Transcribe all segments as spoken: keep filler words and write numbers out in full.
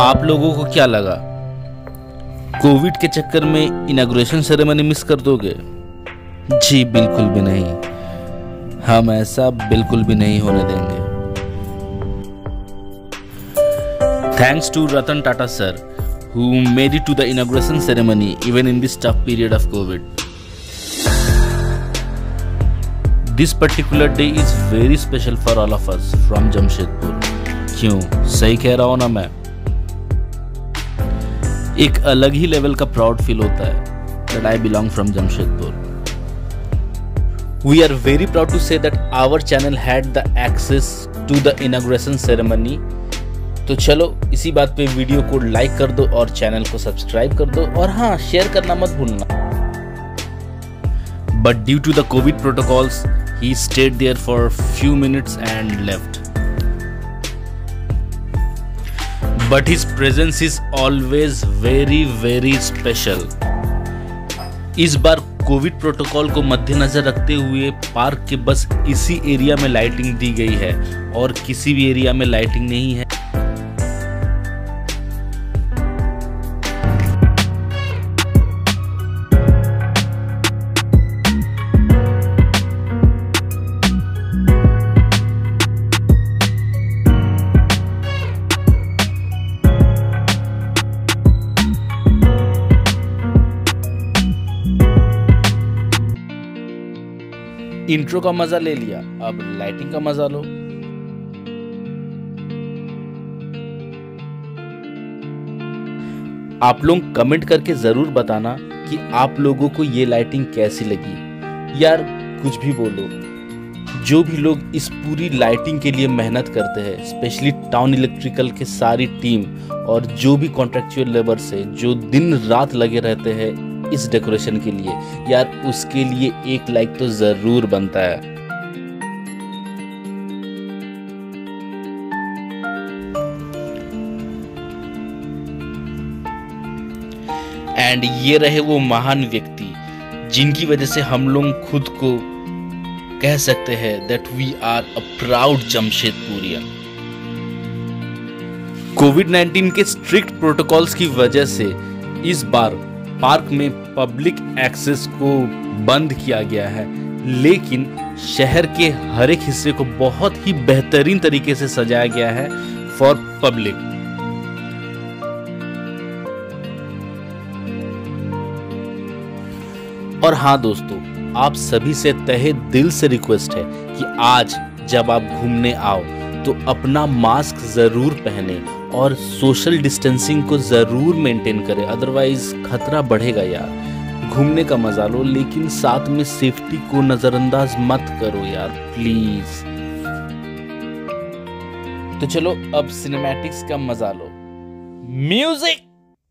आप लोगों को क्या लगा, कोविड के चक्कर में इनॉग्रेशन सेरेमनी मिस कर दोगे? जी बिल्कुल भी नहीं, हम ऐसा बिल्कुल भी नहीं होने देंगे। Thanks to Ratan Tata sir, who made it to the inauguration ceremony even in this tough period of COVID. This particular day is very special for all of us from Jamshedpur. क्यों, सही कह रहा हूँ ना मैं? एक अलग ही लेवल का प्राउड फील होता है that I belong from Jamshedpur. We are very proud to say that our channel had the access to the inauguration ceremony. तो चलो इसी बात पे वीडियो को लाइक कर दो और चैनल को सब्सक्राइब कर दो, और हाँ, शेयर करना मत भूलना। But due to the COVID protocols, he stayed there for few minutes and left. But his presence is always very very special. इस बार कोविड प्रोटोकॉल को मद्देनजर रखते हुए पार्क के बस इसी एरिया में लाइटिंग दी गई है और किसी भी एरिया में लाइटिंग नहीं है। इंट्रो का मजा ले लिया, अब लाइटिंग का मजा लो। आप लोग कमेंट करके जरूर बताना कि आप लोगों को ये लाइटिंग कैसी लगी। यार कुछ भी बोलो, जो भी लोग इस पूरी लाइटिंग के लिए मेहनत करते हैं, स्पेशली टाउन इलेक्ट्रिकल के सारी टीम और जो भी कॉन्ट्रैक्चुअल लेबर्स है जो दिन रात लगे रहते हैं इस डेकोरेशन के लिए, यार उसके लिए एक लाइक तो जरूर बनता है। एंड ये रहे वो महान व्यक्ति जिनकी वजह से हम लोग खुद को कह सकते हैं that we are a proud Jamshedpurian. Covid nineteen के स्ट्रिक्ट प्रोटोकॉल्स की वजह से इस बार पार्क में पब्लिक एक्सेस को बंद किया गया है, लेकिन शहर के हर एक हिस्से को बहुत ही बेहतरीन तरीके से सजाया गया है फॉर पब्लिक। और हाँ दोस्तों, आप सभी से तहे दिल से रिक्वेस्ट है कि आज जब आप घूमने आओ तो अपना मास्क जरूर पहने और सोशल डिस्टेंसिंग को जरूर मेंटेन करें, अदरवाइज खतरा बढ़ेगा यार। घूमने का मजा लो, लेकिन साथ में सेफ्टी को नजरअंदाज मत करो यार, प्लीज। तो चलो अब सिनेमैटिक्स का मजा लो। म्यूजिक।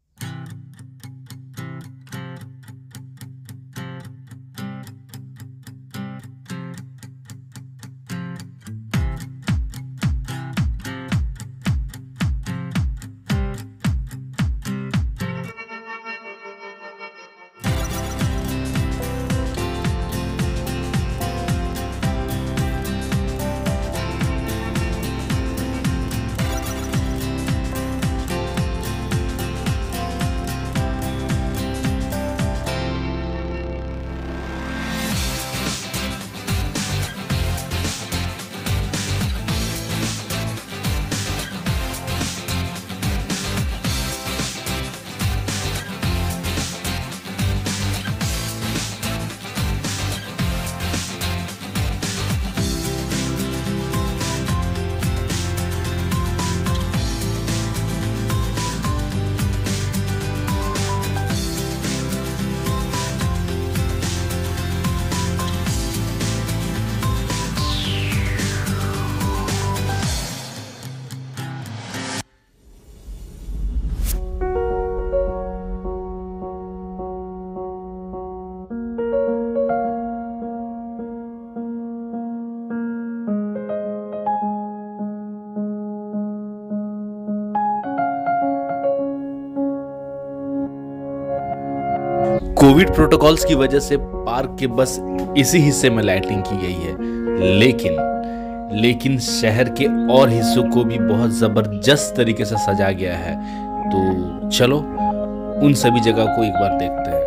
कोविड प्रोटोकॉल्स की वजह से पार्क के बस इसी हिस्से में लाइटिंग की गई है, लेकिन लेकिन शहर के और हिस्सों को भी बहुत ज़बरदस्त तरीके से सजा गया है। तो चलो उन सभी जगह को एक बार देखते हैं।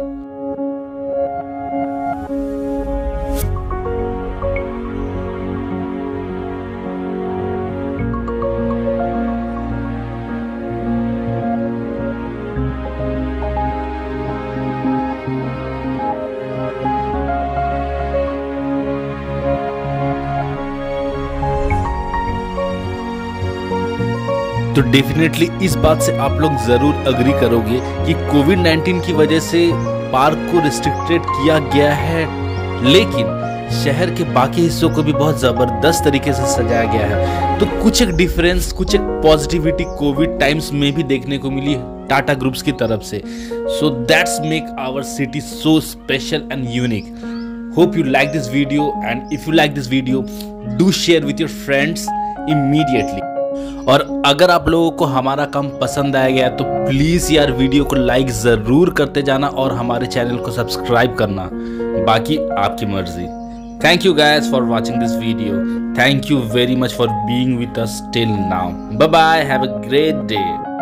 तो डेफिनेटली इस बात से आप लोग जरूर अग्री करोगे कि कोविड नाइन्टीन की वजह से पार्क को रिस्ट्रिक्टेड किया गया है, लेकिन शहर के बाकी हिस्सों को भी बहुत ज़बरदस्त तरीके से सजाया गया है। तो कुछ एक डिफरेंस, कुछ एक पॉजिटिविटी कोविड टाइम्स में भी देखने को मिली टाटा ग्रुप्स की तरफ से। So that's make our city so special and unique. Hope you like this video, and if you like this video do share with your friends immediately. और अगर आप लोगों को हमारा काम पसंद आया गया तो प्लीज़ यार वीडियो को लाइक ज़रूर करते जाना और हमारे चैनल को सब्सक्राइब करना, बाकी आपकी मर्जी। Thank you guys for watching this video. Thank you very much for being with us till now. Bye bye, have a great day.